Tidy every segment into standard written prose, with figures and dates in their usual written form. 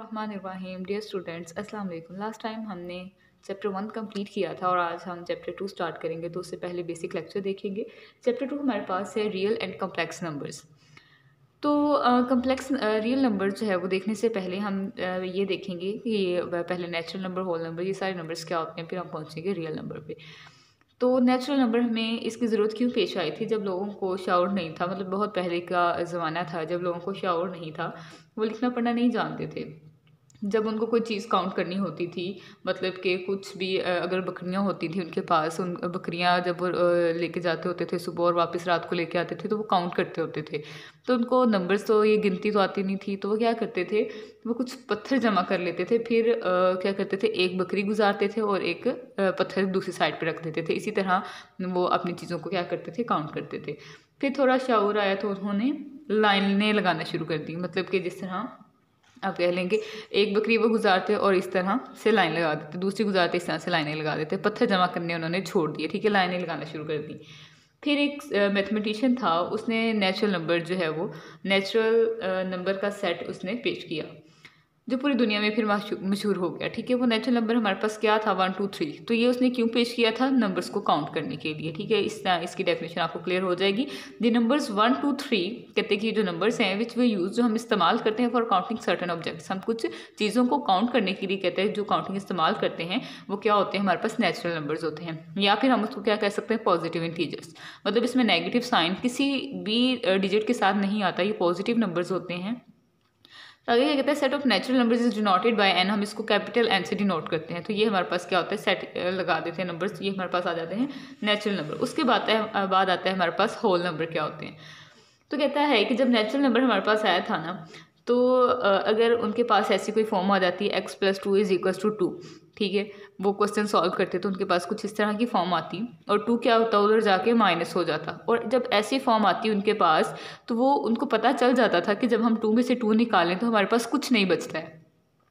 बिस्मिल्लाहिर्रहमानिर्रहीम। Dear students, अस्सलाम वालेकुम। लास्ट टाइम हमने चैप्टर 1 कंप्लीट किया था और आज हम चैप्टर 2 स्टार्ट करेंगे। तो उससे पहले बेसिक लेक्चर देखेंगे। चैप्टर 2 हमारे पास है रियल एंड कम्प्लेक्स नंबर्स। तो कम्प्लेक्स रियल नंबर जो है वो देखने से पहले हम ये देखेंगे कि ये पहले नेचुरल नंबर, होल नंबर, ये सारे नंबर्स क्या होते हैं, फिर हम पहुँचेंगे रियल नंबर पे। तो नेचुरल नंबर हमें इसकी ज़रूरत क्यों पेश आई थी? जब लोगों को शाउर नहीं था, मतलब बहुत पहले का ज़माना था जब लोगों को शाउर नहीं था, वो लिखना पढ़ना नहीं जानते थे। जब उनको कोई चीज़ काउंट करनी होती थी, मतलब कि कुछ भी अगर बकरियां होती थी उनके पास, उन बकरियां जब लेके जाते होते थे सुबह और वापस रात को लेके आते थे, तो वो काउंट करते होते थे। तो उनको नंबर्स तो ये गिनती तो आती नहीं थी, तो वो क्या करते थे, वो कुछ पत्थर जमा कर लेते थे। फिर क्या करते थे, एक बकरी गुजारते थे और एक पत्थर दूसरी साइड पर रख देते थे। इसी तरह वो अपनी चीज़ों को क्या करते थे, काउंट करते थे। फिर थोड़ा शाऊर आया तो उन्होंने लाइनें लगाना शुरू कर दी, मतलब कि जिस तरह आप कह लेंगे एक बकरी वो गुजारते और इस तरह से लाइन लगा देते, दूसरी गुजारते इस तरह से लाइनें लगा देते। पत्थर जमा करने उन्होंने छोड़ दिए, ठीक है, लाइनें लगाना शुरू कर दी। फिर एक मैथमेटिशियन था, उसने नेचुरल नंबर जो है वो नेचुरल नंबर का सेट उसने पेश किया, जो पूरी दुनिया में फिर मशहूर हो गया। ठीक है, वो नेचुरल नंबर हमारे पास क्या था, 1 2 3। तो ये उसने क्यों पेश किया था? नंबर्स को काउंट करने के लिए। ठीक है, इसकी डेफिनेशन आपको क्लियर हो जाएगी। द नंबर्स 1 2 3 कहते हैं कि जो नंबर्स हैं विच वे यूज, जो हम इस्तेमाल करते हैं फॉर काउंटिंग सर्टन ऑब्जेक्ट्स, हम कुछ चीज़ों को काउंट करने के लिए कहते हैं जो काउंटिंग इस्तेमाल करते हैं, वो क्या होते हैं, हमारे पास नेचुरल नंबर्स होते हैं। या फिर हम उसको क्या कह सकते हैं, पॉजिटिव इंटीजर्स। मतलब इसमें नेगेटिव साइन किसी भी डिजिट के साथ नहीं आता, ये पॉजिटिव नंबर्स होते हैं। आगे क्या कहते हैं, set of natural numbers is denoted by N, हम इसको कैपिटल एन से डिनोट करते हैं। तो ये हमारे पास क्या होता है, सेट लगा देते हैं नंबर्स, ये हमारे पास आ जाते हैं नेचुरल नंबर। उसके बाद आता है हमारे पास होल नंबर क्या होते हैं। तो कहता है कि जब नेचुरल नंबर हमारे पास आया था ना, तो अगर उनके पास ऐसी कोई फॉर्म आ जाती है x + 2 = 2, ठीक है, वो क्वेश्चन सॉल्व करते तो उनके पास कुछ इस तरह की फॉर्म आती और 2 क्या होता, उधर जाके माइनस हो जाता। और जब ऐसी फॉर्म आती उनके पास, तो वो उनको पता चल जाता था कि जब हम 2 में से 2 निकालें तो हमारे पास कुछ नहीं बचता है।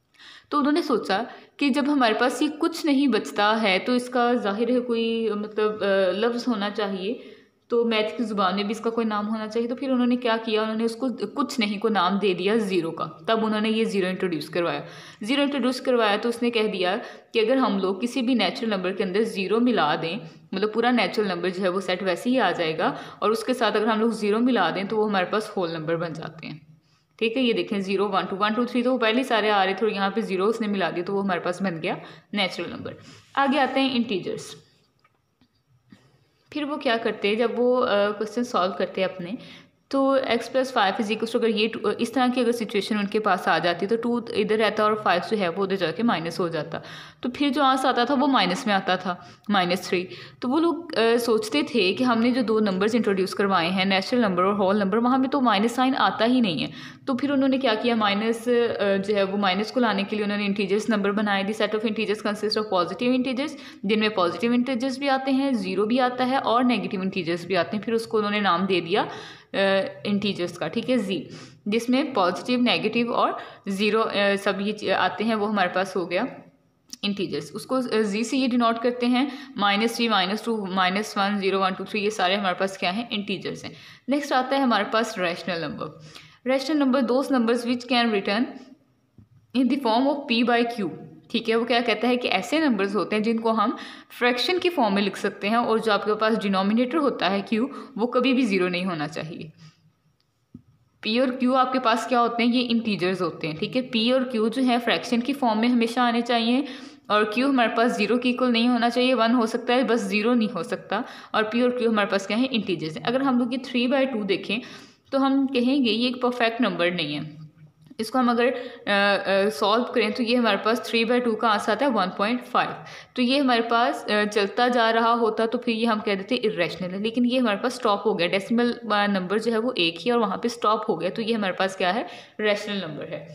तो उन्होंने सोचा कि जब हमारे पास ये कुछ नहीं बचता है तो इसका जाहिर है कोई मतलब लफ्ज़ होना चाहिए, तो मैथ की ज़ुबान में भी इसका कोई नाम होना चाहिए। तो फिर उन्होंने क्या किया, उन्होंने उसको कुछ नहीं को नाम दे दिया ज़ीरो का। तब उन्होंने ये ज़ीरो इंट्रोड्यूस करवाया। तो उसने कह दिया कि अगर हम लोग किसी भी नेचुरल नंबर के अंदर ज़ीरो मिला दें, मतलब पूरा नेचुरल नंबर जो है वो सेट वैसे ही आ जाएगा, और उसके साथ अगर हम लोग ज़ीरो मिला दें तो वो हमारे पास होल नंबर बन जाते हैं। ठीक है, ये देखें 0 1 2 1 2 3, तो वो पहले सारे आ रहे थे और यहाँ पे 0 उसने मिला दिया, तो वो हमारे पास बन गया नेचुरल नंबर। आगे आते हैं इंटीजर्स। फिर वो क्या करते हैं, जब वो क्वेश्चन सॉल्व करते हैं अपने, तो x + 5 = अगर ये इस तरह की अगर सिचुएशन उनके पास आ जाती तो 2 इधर रहता और 5 जो है वो उधर जाके माइनस हो जाता। तो फिर जो आंसर आता था वो माइनस में आता था, -3। तो वो लोग सोचते थे कि हमने जो 2 नंबर्स इंट्रोड्यूस करवाए हैं, नेचुरल नंबर और होल नंबर, वहाँ में तो माइनस साइन आता ही नहीं है। तो फिर उन्होंने क्या किया, माइनस जो है वो माइनस को लाने के लिए उन्होंने इंटीजर्स नंबर बनाए। The set of integers consist of positive integers, जिनमें पॉजिटिव इंटीजर्स भी आते हैं, ज़ीरो भी आता है और नेगेटिव इंटीजर्स भी आते हैं। फिर उसको उन्होंने नाम दे दिया इंटीजर्स का, ठीक है, जी, जिसमें पॉजिटिव, नेगेटिव और ज़ीरो सब ये आते हैं, वो हमारे पास हो गया इंटीजर्स। उसको जी से ये डिनोट करते हैं, -3 -2 -1 0 1 2 3, ये सारे हमारे पास क्या हैं, इंटीजर्स हैं। नेक्स्ट आता है हमारे पास rational number. Rational number those numbers which can return in the form of p/q। ठीक है, वो क्या कहता है कि ऐसे नंबर्स होते हैं जिनको हम फ्रैक्शन की फॉर्म में लिख सकते हैं, और जो आपके पास डिनोमिनेटर होता है q, वो कभी भी ज़ीरो नहीं होना चाहिए। p और q आपके पास क्या होते हैं, ये इंटीजर्स होते हैं। ठीक है, p और q जो है फ्रैक्शन की फॉर्म में हमेशा आने चाहिए, और q हमारे पास ज़ीरो के इक्वल नहीं होना चाहिए, 1 हो सकता है बस, ज़ीरो नहीं हो सकता। और p और q हमारे पास क्या है, इंटीजर्स हैं। अगर हम लोग ये 3/2 देखें तो हम कहेंगे ये एक परफेक्ट नंबर नहीं है। इसको हम अगर सॉल्व करें तो ये हमारे पास 3/2 का आंसर आता है 1.5। तो ये हमारे पास चलता जा रहा होता तो फिर ये हम कह देते इरेशनल है, लेकिन ये हमारे पास स्टॉप हो गया, डेसिमल नंबर जो है वो एक ही और वहाँ पे स्टॉप हो गया, तो ये हमारे पास क्या है, रैशनल नंबर है।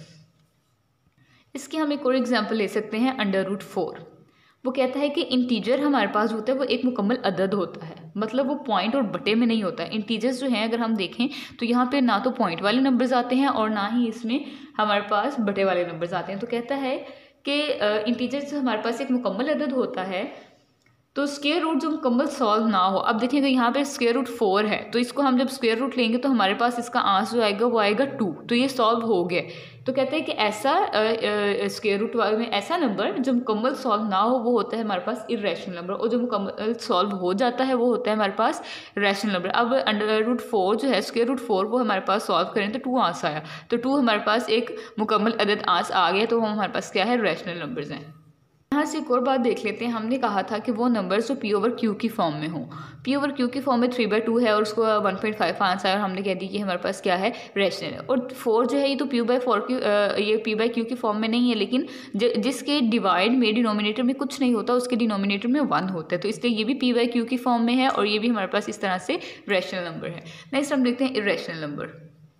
इसकी हम एक और एग्जाम्पल ले सकते हैं, √4। वो कहता है कि इंटीजर हमारे पास होता है वो एक मुकम्मल अदद होता है, मतलब वो पॉइंट और बटे में नहीं होता है। इंटीजर्स जो हैं अगर हम देखें तो यहाँ पे ना तो पॉइंट वाले नंबर्स आते हैं और ना ही इसमें हमारे पास बटे वाले नंबर्स आते हैं। तो कहता है कि इंटीजर्स हमारे पास एक मुकम्मल अदद होता है, तो स्क्वायर रूट जो मुकम्मल सॉल्व ना हो। अब देखिएगा यहाँ पे स्क्वायर रूट 4 है, तो इसको हम जब स्क्वायर रूट लेंगे तो हमारे पास इसका आंसर जो आएगा वो आएगा 2, तो ये सॉल्व हो गया। तो कहते हैं कि ऐसा स्क्वायर रूट में ऐसा नंबर जो मुकम्मल सॉल्व ना हो वो होता है हमारे पास इर्रेशनल नंबर, और जो मुकम्मल सॉल्व हो जाता है वो होता है हमारे पास रैशनल नंबर। अब √4 जो है स्क्वायर रूट 4 वो हमारे पास सॉल्व करें तो 2 आंसर आया, तो 2 हमारे पास एक मुकम्मल अदद आंसर आ गया, तो वो हमारे पास क्या है, रैशनल नंबर्स हैं। यहाँ से एक और बात देख लेते हैं। हमने कहा था कि वो नंबर्स जो P/Q की फॉर्म में हो, P/Q की फॉर्म में 3/2 है और उसको 1.5 आंसर है, और हमने कह दी कि हमारे पास क्या है, रैशनल है। और 4 जो है ये तो P/4 की ये P/Q की फॉर्म में नहीं है, लेकिन जिसके डिवाइड में डिनोमिनेटर में कुछ नहीं होता उसके डिनोमिनेटर में 1 होता है, तो इसलिए ये भी P/Q की फॉर्म में है और ये भी हमारे पास इस तरह से रैशनल नंबर है। नेक्स्ट हम देखते हैं इर्रेशनल नंबर।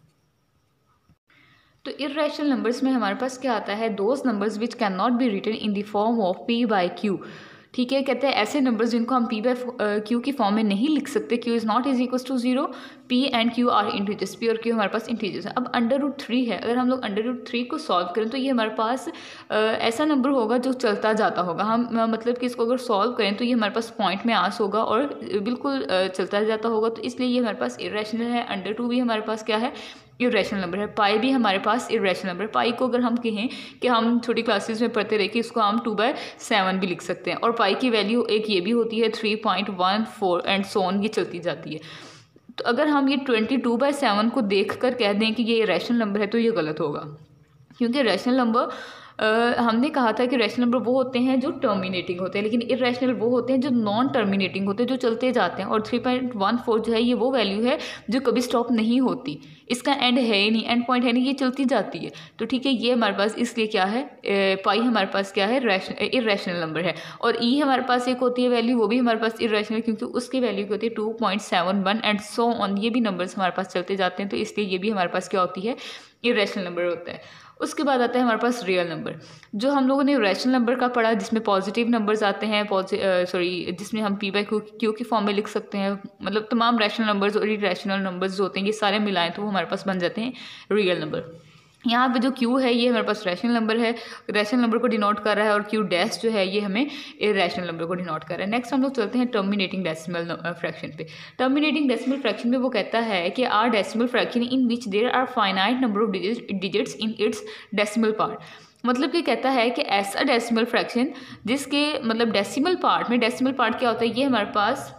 तो इर्रेशनल नंबर्स में हमारे पास क्या आता है, those numbers which can not be written in the form of P/Q। ठीक है, कहते हैं ऐसे नंबर्स जिनको हम P/Q की फॉर्म में नहीं लिख सकते, Q is not is equal to 0, P and Q are integers, P और Q हमारे पास इंटीजर्स है। अब √3 है, अगर हम लोग √3 को सॉल्व करें तो ये हमारे पास ऐसा नंबर होगा जो चलता जाता होगा। हम मतलब कि इसको अगर सॉल्व करें तो ये हमारे पास पॉइंट में आंसर होगा और बिल्कुल चलता जाता होगा, तो इसलिए ये हमारे पास इर्रेशनल है। √2 भी हमारे पास क्या है, इर्रेशनल नंबर है। पाई भी हमारे पास इर्रेशनल नंबर है। पाई को अगर हम कहें कि हम छोटी क्लासेस में पढ़ते रहे कि इसको हम 2/7 भी लिख सकते हैं, और पाई की वैल्यू एक ये भी होती है 3.14 एंड सो ऑन, ये चलती जाती है। तो अगर हम ये 22/7 को देख कर कह दें कि ये इर्रेशनल नंबर है तो ये गलत होगा, क्योंकि रैशनल नंबर हमने कहा था कि रैशनल नंबर वो होते हैं जो टर्मिनेटिंग होते हैं, लेकिन इर्रेशनल वो होते हैं जो नॉन टर्मिनेटिंग होते हैं, जो चलते जाते हैं। और 3.14 जो है ये वो वैल्यू है जो कभी स्टॉप नहीं होती, इसका एंड है ही नहीं, एंड पॉइंट है नहीं, ये चलती जाती है। तो ठीक है, ये हमारे पास इसलिए क्या है, पाई हमारे पास क्या है, इर्रेशनल नंबर है। और ई हमारे पास एक होती है वैल्यू, वो भी हमारे पास इर्रेशनल, क्योंकि उसकी वैल्यू क्या होती है 2.71 एंड सो ऑन, ये भी नंबर्स हमारे पास चलते जाते हैं, तो इसलिए ये भी हमारे पास क्या होती है, इर्रेशनल नंबर होता है। उसके बाद आता है हमारे पास रियल नंबर, जो हम लोगों ने रैशनल नंबर का पढ़ा, जिसमें पॉजिटिव नंबर्स आते हैं, जिसमें हम P/Q की फॉर्म में लिख सकते हैं। मतलब तमाम रैशनल नंबर्स और इर्रेशनल नंबर्स जो होते हैं ये सारे मिलाएं तो वो हमारे पास बन जाते हैं रियल नंबर। यहाँ पे जो Q है ये हमारे पास रैशनल नंबर है, रैशनल नंबर को डिनोट कर रहा है, और Q डैश जो है ये हमें इर्रेशनल नंबर को डिनोट कर रहा है। नेक्स्ट हम लोग चलते हैं टर्मिनेटिंग डेसिमल फ्रैक्शन पे। टर्मिनेटिंग डेसिमल फ्रैक्शन में वो कहता है कि are decimal fraction in which there are finite number of digits in its decimal part. मतलब कि कहता है कि ऐसा डेसिमल फ्रैक्शन जिसके मतलब डेसिमल पार्ट में, डेसिमल पार्ट क्या होता है, ये हमारे पास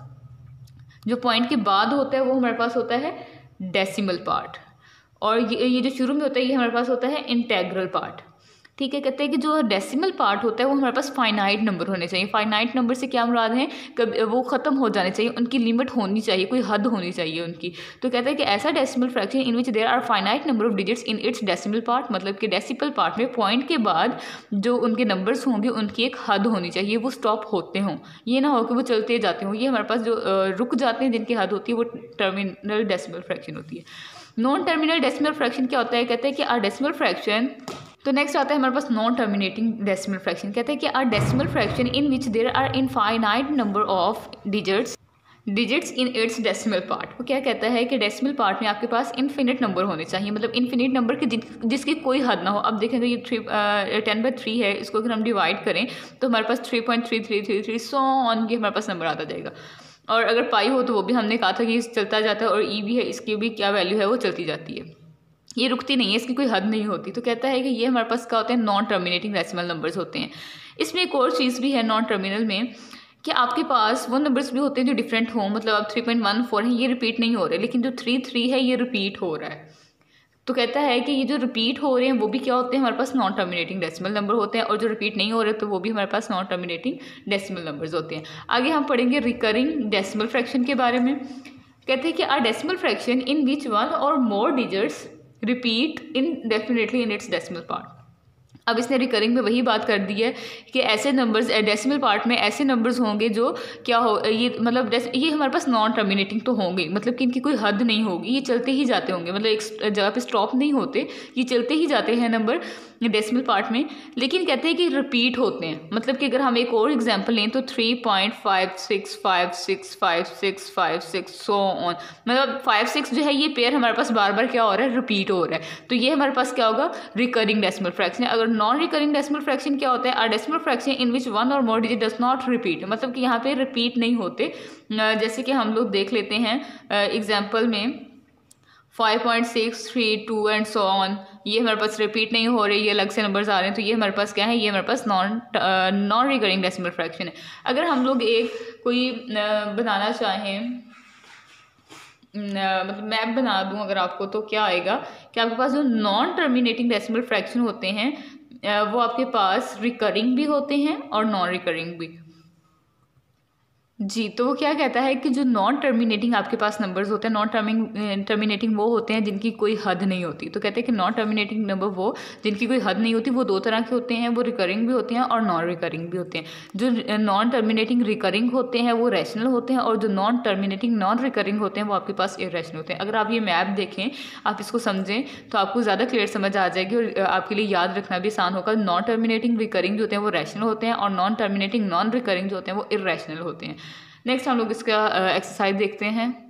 जो पॉइंट के बाद होता है वो हमारे पास होता है डेसिमल पार्ट, और ये जो शुरू में होता है ये हमारे पास होता है इंटेग्रल पार्ट। ठीक है, कहते हैं कि जो डेसिमल पार्ट होता है वो हमारे पास फाइनाइट नंबर होने चाहिए। फाइनाइट नंबर से क्या मुराद है, कब वो ख़त्म हो जाने चाहिए, उनकी लिमिट होनी चाहिए, कोई हद होनी चाहिए उनकी। तो कहते हैं कि ऐसा decimal fraction in which there are finite number of digits in its decimal part, मतलब कि डेसिमल पार्ट में पॉइंट के बाद जो उनके नंबर्स होंगे उनकी एक हद होनी चाहिए, वो स्टॉप होते हों, ये ना हो कि वो चलते जाते हों। ये हमारे पास जो रुक जाते हैं जिनकी हद होती है वो टर्मिनल डेसिमल फ्रैक्शन होती है। नॉन टर्मिनल डेसिमल फ्रैक्शन क्या होता है, कहते हैं कि आर डेसिमल फ्रैक्शन, तो नेक्स्ट आता है हमारे पास नॉन टर्मिनेटिंग डेसिमल फ्रैक्शन। कहते हैं कि are decimal fraction in which there are infinite number of digits in its decimal part. वो क्या कहता है कि डेसिमल पार्ट में आपके पास इन्फिनिट नंबर होने चाहिए, मतलब इन्फिनिट नंबर की जिसकी कोई हद ना हो। अब देखेंगे ये 10/3 है, इसको अगर हम डिवाइड करें तो हमारे पास 3.3333 सो ऑन ये हमारे पास नंबर आता जाएगा। और अगर पाई हो तो वो भी हमने कहा था कि चलता जाता है, और ई भी है, इसकी भी क्या वैल्यू है वो चलती जाती है, ये रुकती नहीं है, इसकी कोई हद नहीं होती। तो कहता है कि ये हमारे पास क्या होते हैं, नॉन टर्मिनेटिंग डेसिमल नंबर्स होते हैं। इसमें एक और चीज़ भी है नॉन टर्मिनल में, कि आपके पास वो नंबर्स भी होते हैं जो डिफरेंट हों, मतलब अब 3.14 है ये रिपीट नहीं हो रहे, लेकिन जो 3 है ये रिपीट हो रहा है। तो कहता है कि ये जो रिपीट हो रहे हैं वो भी क्या होते हैं, हमारे पास नॉन टर्मिनेटिंग डेसिमल नंबर होते हैं, और जो रिपीट नहीं हो रहे तो वो भी हमारे पास नॉन टर्मिनेटिंग डेसिमल नंबर्स होते हैं। आगे हम पढ़ेंगे रिकरिंग डेसिमल फ्रैक्शन के बारे में। कहते हैं कि are decimal fraction in which one or more digits repeat indefinitely in its decimal part. अब इसने रिकरिंग में वही बात कर दी है कि ऐसे नंबर्स डेसिमल पार्ट में ऐसे नंबर्स होंगे जो क्या हो, ये मतलब ये हमारे पास नॉन टर्मिनेटिंग तो होंगे, मतलब कि इनकी कोई हद नहीं होगी, ये चलते ही जाते होंगे, मतलब एक जगह पे स्टॉप नहीं होते, ये चलते ही जाते हैं नंबर डेसिमल पार्ट में। लेकिन कहते हैं कि रिपीट होते हैं, मतलब कि अगर हम एक और एग्जांपल लें तो 3.56565656 सो ऑन, मतलब 5-6 जो है ये पेयर हमारे पास बार बार क्या हो रहा है, रिपीट हो रहा है। तो ये हमारे पास क्या होगा, रिकरिंग डेसिमल फ्रैक्शन। अगर नॉन रिकरिंग डेसिमल फ्रैक्शन क्या होता है, are decimal fraction in which one or more digit does not repeat, मतलब कि यहाँ पे रिपीट नहीं होते। जैसे कि हम लोग देख लेते हैं एग्जाम्पल में 5.6, 3, 2 एंड सो ऑन, ये हमारे पास रिपीट नहीं हो रही, ये अलग से नंबर्स आ रहे हैं, तो ये हमारे पास क्या है, ये हमारे पास नॉन रिकरिंग डेसिमल फ्रैक्शन है। अगर हम लोग एक कोई बनाना चाहें, मतलब मैप बना दूं अगर आपको, तो क्या आएगा कि आपके पास जो नॉन टर्मिनेटिंग डेसिमल फ्रैक्शन होते हैं वो आपके पास रिकरिंग भी होते हैं और नॉन रिकरिंग भी। जी, तो वो क्या कहता है कि जो नॉन टर्मिनेटिंग आपके पास नंबर्स होते हैं, नॉन टर्मिनेटिंग वो होते हैं जिनकी कोई हद नहीं होती। तो कहते हैं कि नॉन टर्मिनेटिंग नंबर वो जिनकी कोई हद नहीं होती, वो दो तरह के होते हैं, वो रिकरिंग भी होते हैं और नॉन रिकरिंग भी होते हैं। जो नॉन टर्मिनेटिंग रिकरिंग होते हैं वो रैशनल होते हैं, और जो नॉन टर्मिनेटिंग नॉन रिकरिंग होते हैं वो आपके पास इरेशनल होते हैं। अगर आप ये मैप देखें, आप इसको समझें, तो आपको ज़्यादा क्लियर समझ आ जाएगी और आपके लिए याद रखना भी आसान होगा। नॉन टर्मिनेटिंग रिकरिंग जो होते हैं वो रैशनल होते हैं, और नॉन टर्मिनेटिंग नॉन रिकरिंग जो होते हैं वो इरेशनल होते हैं। नेक्स्ट हम लोग इसका एक्सरसाइज देखते हैं।